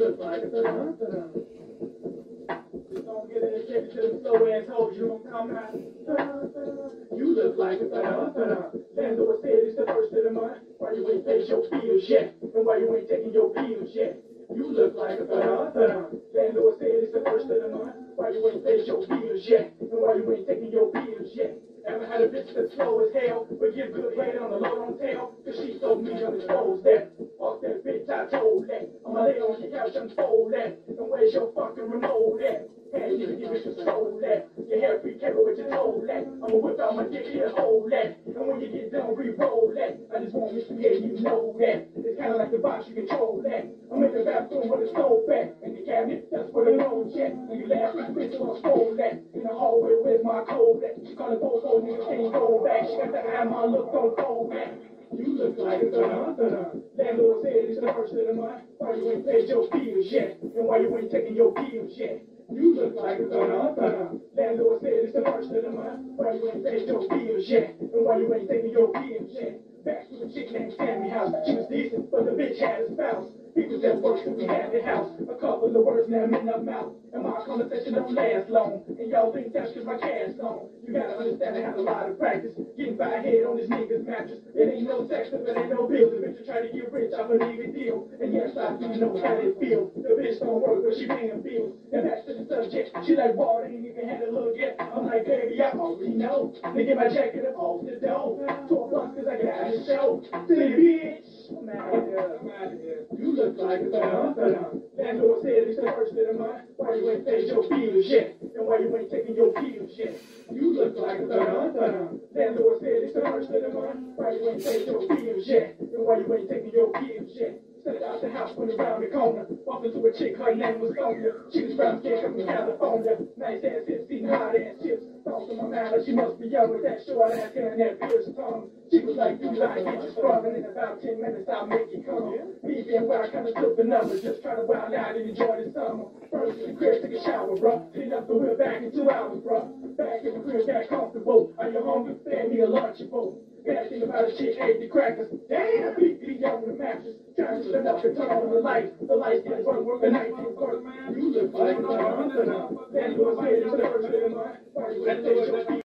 look like a ta-da. Just don't get in the kitchen to them slow ass hoes. You don't come out. You look like a ta-da. Landlord said it's the first of the month. Why you ain't paid your bills yet? And why you ain't taking your pills yet? You look like a ta-da. Landlord said it's the first of the month. Why you ain't paid your bills yet? And why you ain't taking your pills yet? Ever had a bitch that's slow as hell, but give good head on the low don't tell? Cause she told me I'm exposed that. Fuck that bitch, I told that. I'ma lay on your couch and fold that. And where's your fucking remote at? Hey, nigga, give it your soul that. Your hair free careful with your toe that. I'ma whip out my dick here, hold that. And when you get done, re-roll that. I just want Mr. Yeah, you know that. It's kinda like the box, you control that. I'm in the bathroom with a stove back. And the cabinet, that's where the load's at. When you laugh, my bitch, I'll fold that. In the hallway, where's my code at? She call it both old niggas can't go back. She got the eye, my look, don't go back. You look like a ta-da. Landlord said it's the first of the month. Why you ain't paid your bills yet? And why you ain't taking your pills yet? You look like a ta-da. Landlord said it's the first of the month. Why you ain't paid your bills yet? And why you ain't taking your pills yet? Back to the chick named Tammy House. She was decent, but the bitch had a spouse. He was at work and we had the house. A couple of words now I'm in her mouth. And my conversation don't last long. And y'all think that's cause my cash long. You gotta understand I had a lot of practice. Getting by head on this nigga's mattress. It ain't no sex, but it ain't no bills. The bitch try to get rich off a nigga deal. And yes, I do know how it feels. The bitch don't work, but she paying bills. And back to the subject. She like water, ain't even had a look yet. I'm like, baby, I already know. They get my jacket up off the door. 12 months cause I got a show. Silly bitch. I'm out of here. You look like a ta-da. Landlord said it's the first of the month. Why you ain't paid your bills yet? And why you ain't taking your pills yet? You look like a ta-da. Landlord said it's the first of the month. Why you ain't paid your bills yet? And why you ain't taking your pills yet? Stepped out the house, went around the corner. Bumped into a chick, her name was Sonia. She was brown skin, come from California. Nice ass hips, eating hot ass chips. Thoughts in my mouth, like she must be young with that short ass hair and that pierced tongue. She was like, dude, I get you sprung, and in about 10 minutes I'll make you come. Me being wild, kinda took the numbers, just trying to wild out and enjoy the summer. First in the crib, took a shower, bruh. Cleaned up the wheel back in 2 hours, bruh. Back in the crib, got comfortable. Are you hungry? Fed me a lunchable. Bad thing about a chick, ate the crackers. Damn, big young on the mattress. Trying to stand up and turn on the lights. The lights didn't work, the night didn't work. You look like a ta-da. Landlord said it's the first of the month. Why you ain't paid your